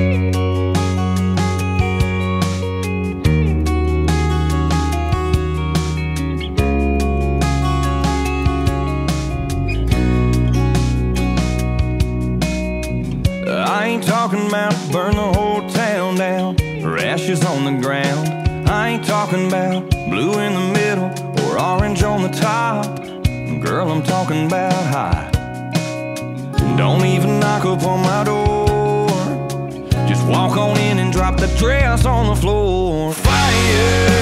I ain't talking about burn the whole town down or ashes on the ground. I ain't talking about blue in the middle or orange on the top. Girl, I'm talking about high. Don't even knock upon my door. Just walk on in and drop the dress on the floor. Fire!